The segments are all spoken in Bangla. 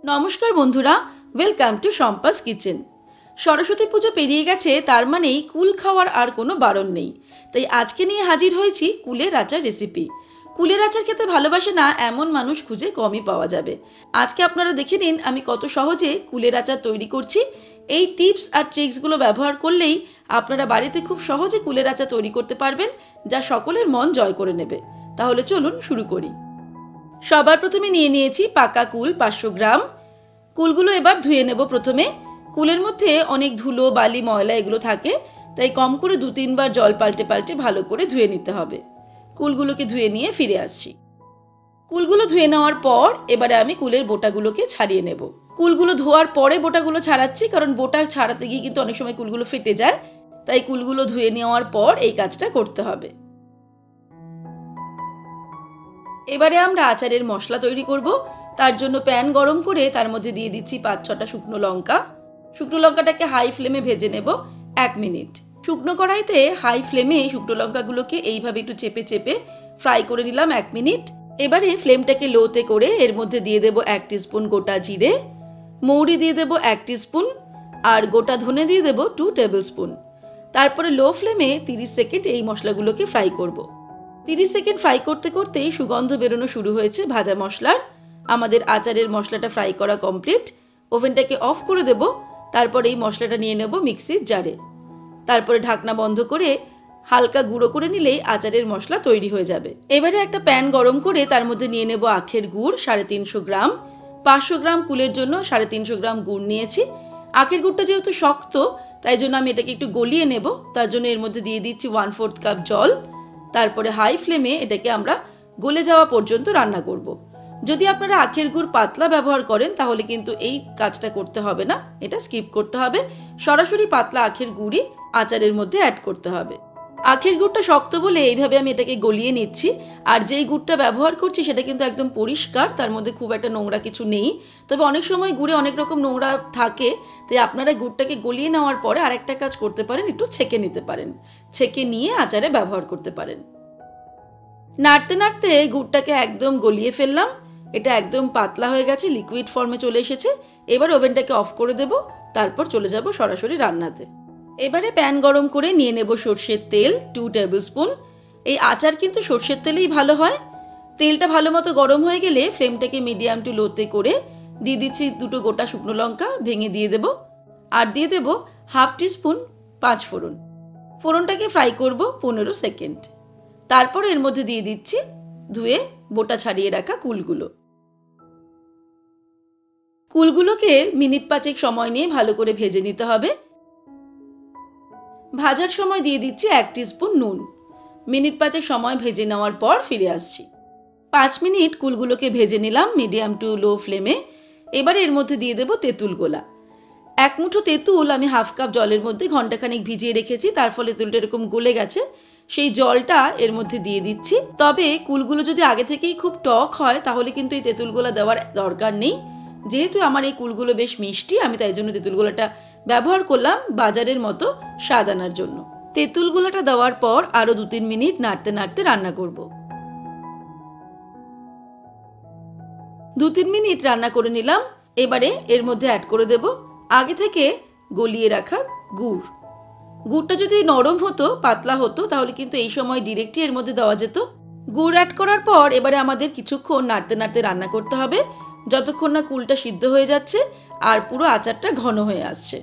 নমস্কার বন্ধুরা, welcome to Shampa's kitchen. Saraswati Puja পেরিয়ে গেছে, তার মানেই কুল খাওয়ার আর কোনো বারণ নেই। তাই আজকে নিয়ে হাজির হয়েছি কুলের আচার রেসিপি। কুলের আচার খেতে ভালোবাসে না এমন মানুষ খুঁজে কমই পাওয়া যাবে। আজকে আপনারা দেখে নিন আমি কত সহজে কুলের আচার তৈরি করছি। এই টিপস আর ট্রিক্সগুলো ব্যবহার করলেই আপনারা বাড়িতে খুব সহজে কুলের আচার তৈরি করতে পারবেন, যা সকলের মন জয় করে নেবে। তাহলে চলুন শুরু করি। সবার প্রথমে নিয়ে নিয়েছি পাকা কুল 500 গ্রাম। কুলগুলো এবার ধুয়ে নেব। প্রথমে কুলের মধ্যে অনেক ধুলো, বালি, ময়লা এগুলো থাকে, তাই কম করে 2-3 বার জল পাল্টে পাল্টে ভালো করে ধুয়ে নিতে হবে। কুলগুলোকে ধুয়ে নিয়ে ফিরে আসছি। কুলগুলো ধুয়ে নেওয়ার পর এবারে আমি কুলের বোটাগুলোকে ছাড়িয়ে নেব। কুলগুলো ধোয়ার পরে বোটাগুলো ছাড়াচ্ছি, কারণ বোটা ছাড়াতে গিয়ে কিন্তু অনেক সময় কুলগুলো ফেটে যায়, তাই কুলগুলো ধুয়ে নেওয়ার পর এই কাজটা করতে হবে। এবারে আমরা আচারের মশলা তৈরি করব। তার জন্য প্যান গরম করে তার মধ্যে দিয়ে দিচ্ছি 5-6টা শুকনো লঙ্কা। শুকনো লঙ্কাটাকে হাই ফ্লেমে ভেজে নেব 1 মিনিট। শুকনো কড়াইতে হাই ফ্লেমে শুকনো লঙ্কাগুলোকে এইভাবে একটু চেপে চেপে ফ্রাই করে নিলাম 1 মিনিট। এবারে ফ্লেমটাকে লোতে করে এর মধ্যে দিয়ে দেব 1 টিস্পুন গোটা জিরে, মৌরি দিয়ে দেব 1 টিস্পুন, আর গোটা ধনে দিয়ে দেব 2 টেবিল স্পুন। তারপরে লো ফ্লেমে 30 সেকেন্ড এই মশলাগুলোকে ফ্রাই করব। 30 সেকেন্ড ফ্রাই করতে করতেই সুগন্ধ বেরোনো শুরু হয়েছে ভাজা মশলার। আমাদের আচারের মশলাটা ফ্রাই করা কমপ্লিট। ওভেনটাকে অফ করে দেব। তারপর এই মশলাটা নিয়ে নেব মিক্সির জারে। তারপরে ঢাকনা বন্ধ করে হালকা গুঁড়ো করে নিলেই আচারের মশলা তৈরি হয়ে যাবে। এবারে একটা প্যান গরম করে তার মধ্যে নিয়ে নেব আখের গুড় 350 গ্রাম। 500 গ্রাম কুলের জন্য 350 গ্রাম গুড় নিয়েছি। আখের গুড়টা যেহেতু শক্ত, তাই জন্য আমি এটাকে একটু গলিয়ে নেব। তার জন্য এর মধ্যে দিয়ে দিচ্ছি 1/4 কাপ জল। তারপরে হাই ফ্লেমে এটাকে আমরা গলে যাওয়া পর্যন্ত রান্না করব। যদি আপনারা আখের গুড় পাতলা ব্যবহার করেন তাহলে কিন্তু এই কাজটা করতে হবে না, এটা স্কিপ করতে হবে। সরাসরি পাতলা আখের গুড়ই আচারের মধ্যে অ্যাড করতে হবে। আখের গুড়টা শক্ত বলে এইভাবে আমি এটাকে গলিয়ে নিচ্ছি। আর যেই গুড়টা ব্যবহার করছি সেটা কিন্তু একদম পরিষ্কার, তার মধ্যে খুব একটা নোংরা কিছু নেই। তবে অনেক সময় গুড়ে অনেক রকম নোংরা থাকে, তাই আপনারা গুড়টাকে গলিয়ে নেওয়ার পরে আরেকটা কাজ করতে পারেন, একটু ছেঁকে নিতে পারেন। ছেঁকে নিয়ে আচারে ব্যবহার করতে পারেন। নাড়তে নাড়তে গুড়টাকে একদম গলিয়ে ফেললাম। এটা একদম পাতলা হয়ে গেছে, লিকুইড ফর্মে চলে এসেছে। এবার ওভেনটাকে অফ করে দেব। তারপর চলে যাব সরাসরি রান্নাতে। এবারে প্যান গরম করে নিয়ে নেব সর্ষের তেল 2 টেবিল স্পুন। এই আচার কিন্তু সর্ষের তেলেই ভালো হয়। তেলটা ভালো মতো গরম হয়ে গেলে ফ্লেমটাকে মিডিয়াম টু লোতে করে দিয়ে দিচ্ছি 2টো গোটা শুকনো লঙ্কা ভেঙে দিয়ে দেব। আর দিয়ে দেব 1/2 টিস্পুন 5 ফোড়ন। ফোড়নটাকে ফ্রাই করব 15 সেকেন্ড। তারপর এর মধ্যে দিয়ে দিচ্ছি ধুয়ে বোটা ছাড়িয়ে রাখা কুলগুলো। কুলগুলোকে মিনিট 5 সময় নিয়ে ভালো করে ভেজে নিতে হবে। ভাজার সময় দিয়ে দিচ্ছি 1 টিস্পুন নুন। মিনিট 5 সময় ভেজে নেওয়ার পর ফিরে আসছি। 5 মিনিট কুলগুলোকে ভেজে নিলাম মিডিয়াম টু লো ফ্লেমে। এবারে এর মধ্যে দিয়ে দেব তেঁতুল গোলা। 1 মুঠো তেঁতুল আমি 1/2 কাপ জলের মধ্যে ঘন্টাখানিক ভিজিয়ে রেখেছি, তার ফলে তেঁতুলটা এরকম গলে গেছে। সেই জলটা এর মধ্যে দিয়ে দিচ্ছি। তবে কুলগুলো যদি আগে থেকেই খুব টক হয় তাহলে কিন্তু এই তেঁতুল গোলা দেওয়ার দরকার নেই। যেহেতু আমার এই কুলগুলো বেশ মিষ্টি, আমি তাই জন্য তেঁতুল গোলাটা ব্যবহার করলাম বাজারের মতো স্বাদ আনার জন্য। তেঁতুল গোলাটা দেওয়ার পর আরও 2-3 মিনিট নাড়তে নাড়তে রান্না করব। 2-3 মিনিট রান্না করে নিলাম। এবারে এর মধ্যে অ্যাড করে দেব আগে থেকে গলিয়ে রাখা গুড়। গুড়টা যদি নরম হতো, পাতলা হতো, তাহলে কিন্তু এই সময় ডিরেক্টলি এর মধ্যে দেওয়া যেত। গুড় অ্যাড করার পর এবারে আমাদের কিছুক্ষণ নাড়তে নাড়তে রান্না করতে হবে, যতক্ষণ না কুলটা সিদ্ধ হয়ে যাচ্ছে আর পুরো আচারটা ঘন হয়ে আসছে।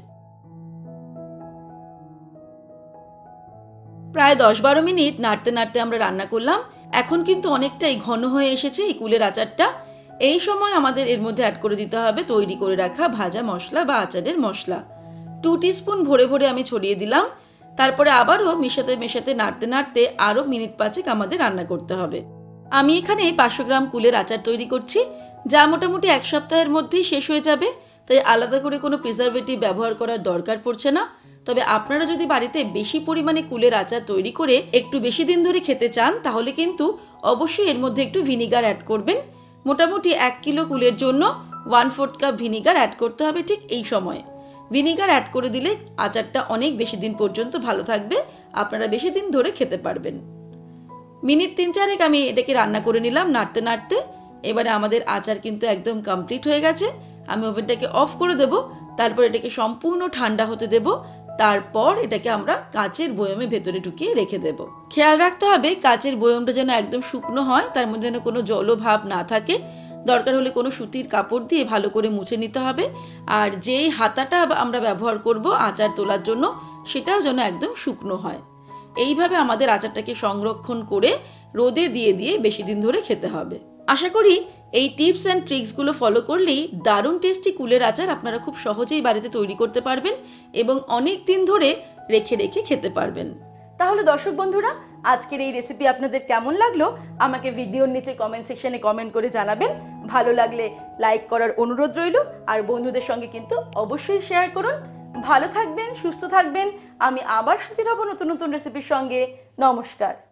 প্রায় 10-12 মিনিট নাড়তে নাড়তে আমরা রান্না করলাম। এখন কিন্তু অনেকটাই ঘন হয়ে এসেছে এই কুলের আচারটা। এই সময় আমাদের এর মধ্যে অ্যাড করে দিতে হবে তৈরি করে রাখা ভাজা মশলা বা আচারের মশলা। 2 টিস্পুন ভরে ভরে আমি ছড়িয়ে দিলাম। তারপরে আবারও মেশাতে মেশাতে নাড়তে নাড়তে আরও মিনিট 5 আমাদের রান্না করতে হবে। আমি এখানে 500 গ্রাম কুলের আচার তৈরি করছি, যা মোটামুটি 1 সপ্তাহের মধ্যেই শেষ হয়ে যাবে, তাই আলাদা করে কোনো প্রিজারভেটিভ ব্যবহার করার দরকার পড়ছে না। তবে আপনারা যদি বাড়িতে বেশি পরিমাণে কুলের আচার তৈরি করে একটু বেশি দিন ধরে খেতে চান তাহলে কিন্তু অবশ্যই এর মধ্যে একটু ভিনিগার অ্যাড করবেন। মোটামুটি 1 কিলো কুলের জন্য 1/4 কাপ ভিনিগার অ্যাড করতে হবে ঠিক এই সময়ে। ভিনিগার অ্যাড করে দিলে আচারটা অনেক বেশি দিন পর্যন্ত ভালো থাকবে, আপনারা বেশি দিন ধরে খেতে পারবেন। মিনিট 3-4 আমি এটাকে রান্না করে নিলাম নাড়তে নাড়তে। এবারে আমাদের আচার কিন্তু একদম কমপ্লিট হয়ে গেছে। আমি ওভেনটাকে অফ করে দেব। তারপর এটাকে সম্পূর্ণ ঠান্ডা হতে দেব। তারপর এটাকে আমরা কাচের বয়মে ভেতরে ঢুকিয়ে রেখে দেব। খেয়াল রাখতে হবে কাচের বয়মটা যেন একদম শুকনো হয়, তার মধ্যে যেন কোনো জলভাব না থাকে। দরকার হলে কোনো সুতির কাপড় দিয়ে ভালো করে মুছে নিতে হবে। আর যেই হাতাটা আমরা ব্যবহার করব আচার তোলার জন্য, সেটাও যেন একদম শুকনো হয়। এইভাবে আমাদের আচারটাকে সংরক্ষণ করে রোদে দিয়ে দিয়ে বেশি দিন ধরে খেতে হবে। আশা করি এই টিপস অ্যান্ড ট্রিক্সগুলো ফলো করলেই দারুণ টেস্টি কুলের আচার আপনারা খুব সহজেই বাড়িতে তৈরি করতে পারবেন এবং অনেক দিন ধরে রেখে রেখে খেতে পারবেন। তাহলে দর্শক বন্ধুরা, আজকের এই রেসিপি আপনাদের কেমন লাগলো আমাকে ভিডিওর নিচে কমেন্ট সেকশনে কমেন্ট করে জানাবেন। ভালো লাগলে লাইক করার অনুরোধ রইল, আর বন্ধুদের সঙ্গে কিন্তু অবশ্যই শেয়ার করুন। ভালো থাকবেন, সুস্থ থাকবেন। আমি আবার হাজির হব নতুন নতুন রেসিপির সঙ্গে। নমস্কার।